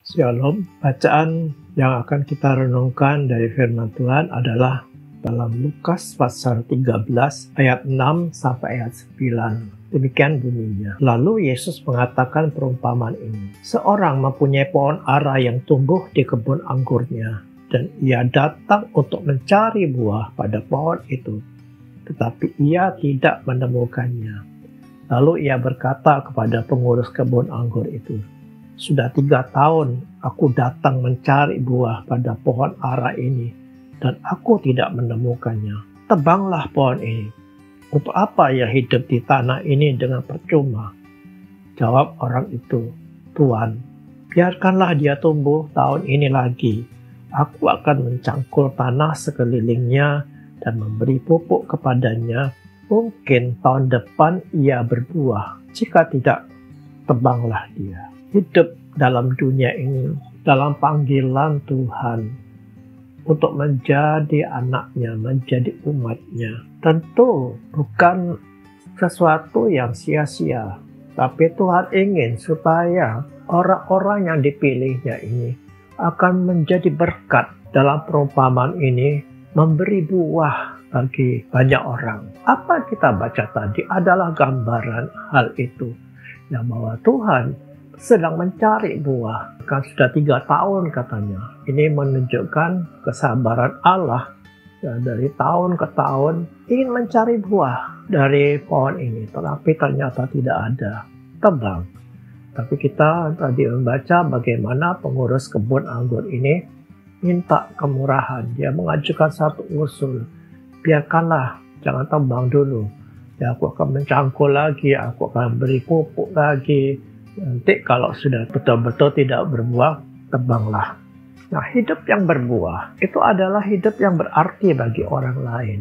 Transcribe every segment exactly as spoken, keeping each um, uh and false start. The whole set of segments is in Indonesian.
Shalom, bacaan yang akan kita renungkan dari firman Tuhan adalah dalam Lukas pasal tiga belas ayat enam sampai ayat sembilan. Demikian bunyinya. Lalu Yesus mengatakan perumpamaan ini. Seorang mempunyai pohon ara yang tumbuh di kebun anggurnya, dan ia datang untuk mencari buah pada pohon itu, tetapi ia tidak menemukannya. Lalu ia berkata kepada pengurus kebun anggur itu, "Sudah tiga tahun aku datang mencari buah pada pohon ara ini, dan aku tidak menemukannya. Tebanglah pohon ini. Untuk apa ia hidup di tanah ini dengan percuma?" Jawab orang itu, "Tuan, biarkanlah dia tumbuh tahun ini lagi. Aku akan mencangkul tanah sekelilingnya dan memberi pupuk kepadanya. Mungkin tahun depan ia berbuah. Jika tidak, tebanglah dia." Hidup dalam dunia ini, dalam panggilan Tuhan untuk menjadi anaknya, menjadi umatnya, tentu bukan sesuatu yang sia-sia. Tapi Tuhan ingin supaya orang-orang yang dipilihnya ini akan menjadi berkat. Dalam perumpamaan ini memberi buah bagi banyak orang. Apa kita baca tadi adalah gambaran hal itu, yang bahwa Tuhan sedang mencari buah. Kan sudah tiga tahun katanya. Ini menunjukkan kesabaran Allah ya, dari tahun ke tahun ingin mencari buah dari pohon ini, tetapi ternyata tidak ada. Tebang. Tapi kita tadi membaca bagaimana pengurus kebun anggur ini minta kemurahan. Dia mengajukan satu usul. Biarkanlah, jangan tebang dulu. Ya, aku akan mencangkul lagi, aku akan beri pupuk lagi. Nanti kalau sudah betul-betul tidak berbuah, tebanglah. Nah, hidup yang berbuah itu adalah hidup yang berarti bagi orang lain.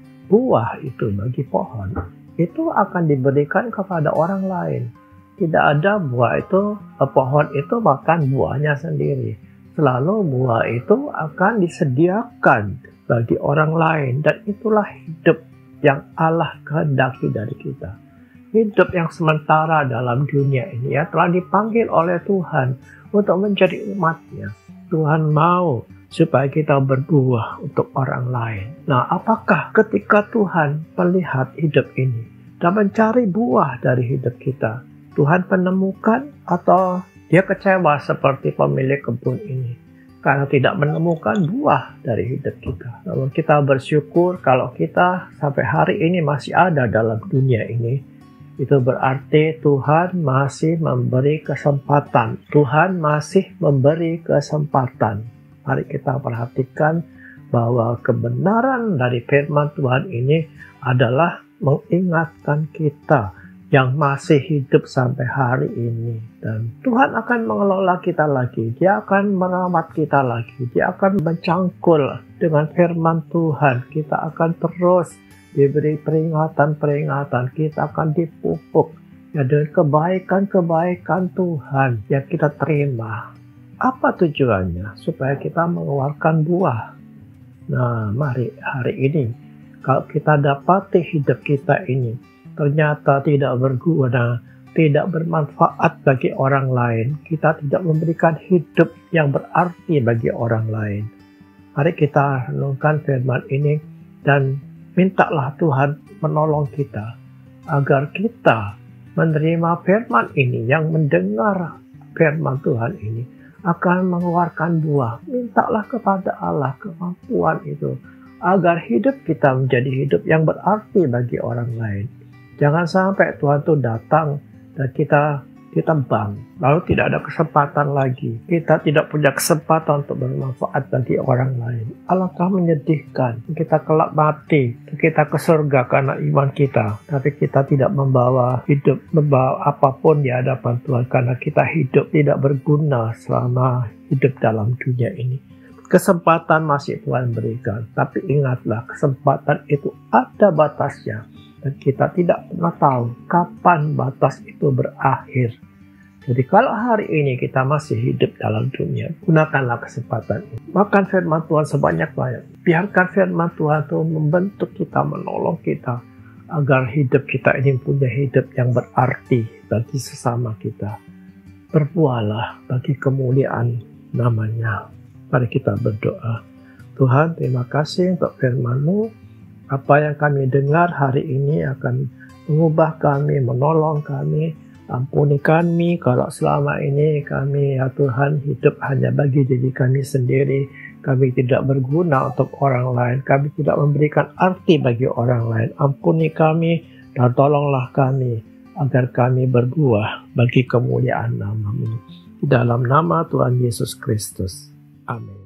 Buah itu bagi pohon, itu akan diberikan kepada orang lain. Tidak ada buah itu, pohon itu makan buahnya sendiri. Selalu buah itu akan disediakan bagi orang lain. Dan itulah hidup yang Allah kehendaki dari kita. Hidup yang sementara dalam dunia ini ya telah dipanggil oleh Tuhan untuk menjadi umatnya. Tuhan mau supaya kita berbuah untuk orang lain. Nah, apakah ketika Tuhan melihat hidup ini dan mencari buah dari hidup kita, Tuhan menemukan atau dia kecewa seperti pemilik kebun ini karena tidak menemukan buah dari hidup kita? Namun kita bersyukur kalau kita sampai hari ini masih ada dalam dunia ini. Itu berarti Tuhan masih memberi kesempatan. Tuhan masih memberi kesempatan. Mari kita perhatikan bahwa kebenaran dari firman Tuhan ini adalah mengingatkan kita yang masih hidup sampai hari ini. Dan Tuhan akan mengelola kita lagi. Dia akan merawat kita lagi. Dia akan mencangkul dengan firman Tuhan. Kita akan terus diberi peringatan-peringatan, kita akan dipupuk ya, dengan kebaikan-kebaikan Tuhan yang kita terima. Apa tujuannya? Supaya kita mengeluarkan buah. Nah, mari hari ini kalau kita dapati hidup kita ini ternyata tidak berguna, tidak bermanfaat bagi orang lain, kita tidak memberikan hidup yang berarti bagi orang lain. Mari kita renungkan firman ini dan mintalah Tuhan menolong kita agar kita menerima firman ini, yang mendengar firman Tuhan ini akan mengeluarkan buah. Mintalah kepada Allah kemampuan itu agar hidup kita menjadi hidup yang berarti bagi orang lain. Jangan sampai Tuhan itu datang dan kita ditebang, lalu tidak ada kesempatan lagi. Kita tidak punya kesempatan untuk bermanfaat bagi orang lain. Alangkah menyedihkan. Kita kelak mati, kita ke surga karena iman kita, tapi kita tidak membawa hidup, membawa apapun di hadapan Tuhan karena kita hidup tidak berguna selama hidup dalam dunia ini. Kesempatan masih Tuhan berikan, tapi ingatlah kesempatan itu ada batasnya. Dan kita tidak pernah tahu kapan batas itu berakhir. Jadi kalau hari ini kita masih hidup dalam dunia, gunakanlah kesempatan ini. Makan firman Tuhan sebanyak-banyak. Biarkan firman Tuhan itu membentuk kita, menolong kita, agar hidup kita ini punya hidup yang berarti bagi sesama kita. berbuahlah bagi kemuliaan namanya. Mari kita berdoa. Tuhan, terima kasih untuk firman-Mu. Apa yang kami dengar hari ini akan mengubah kami, menolong kami. Ampuni kami kalau selama ini kami, ya Tuhan, hidup hanya bagi diri kami sendiri. Kami tidak berguna untuk orang lain. Kami tidak memberikan arti bagi orang lain. Ampuni kami dan tolonglah kami agar kami berbuah bagi kemuliaan nama-Mu. Di dalam nama Tuhan Yesus Kristus. Amin.